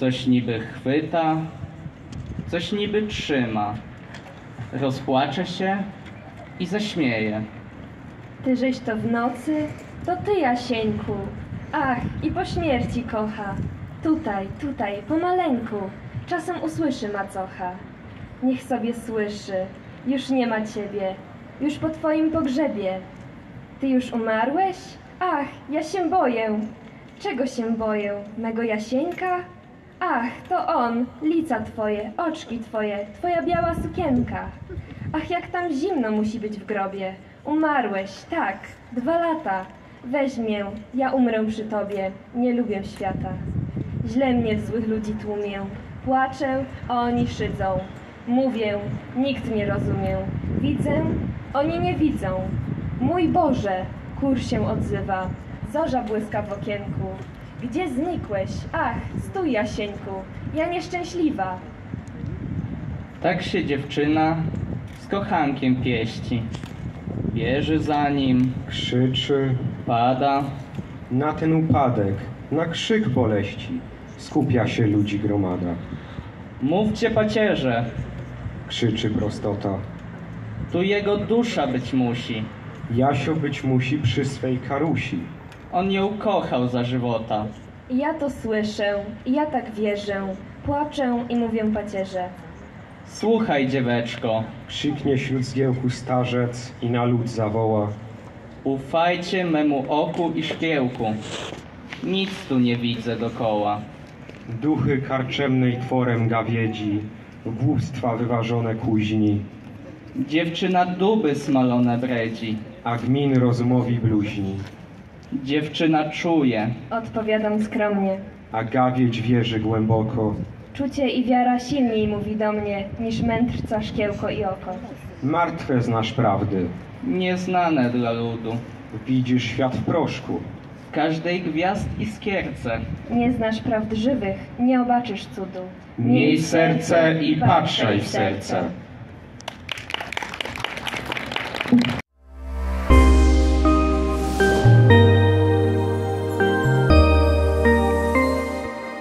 Coś niby chwyta, coś niby trzyma. Rozpłacze się i zaśmieje. Tyżeś to w nocy, to ty, Jasieńku. Ach, i po śmierci kocha. Tutaj, tutaj, pomaleńku. Czasem usłyszy macocha. Niech sobie słyszy, już nie ma ciebie, już po twoim pogrzebie. Ty już umarłeś? Ach, ja się boję. Czego się boję? Mego Jasieńka? Ach, to on, lica twoje, oczki twoje, twoja biała sukienka. Ach, jak tam zimno musi być w grobie. Umarłeś, tak, 2 lata. Weź mię, ja umrę przy tobie, nie lubię świata. Źle mnie w złych ludzi tłumię, płaczę, a oni szydzą. Mówię, nikt nie rozumie. Widzę, oni nie widzą. Mój Boże, kur się odzywa, zorza błyska w okienku. Gdzie znikłeś? Ach, stój, Jasieńku, ja nieszczęśliwa. Tak się dziewczyna z kochankiem pieści. Bieży za nim, Krzyczy pada. na ten upadek, na krzyk boleści. Skupia się ludzi gromada. Mówcie pacierze, Krzyczy prostota. tu jego dusza być musi. Jasio być musi przy swej karusi. On ją kochał za żywota. Ja to słyszę, ja tak wierzę, płaczę i mówię pacierze. Słuchaj, dzieweczko, Krzyknie wśród zgiełku starzec i na lud zawoła. ufajcie memu oku i szkiełku. Nic tu nie widzę dokoła. Duchy karczemnej tworem gawiedzi, głupstwa wyważone kuźni, Dziewczyna duby smalone bredzi. a gmin rozumowi bluźni. Dziewczyna czuje, Odpowiadam skromnie. A gawiedź wierzy głęboko. Czucie i wiara silniej mówi do mnie, niż mędrca szkiełko i oko. Martwe znasz prawdy, nieznane dla ludu. widzisz świat w proszku. Każdej gwiazd iskierce. Nie znasz prawd żywych, nie obaczysz cudu. Miej serce i patrzaj w serce.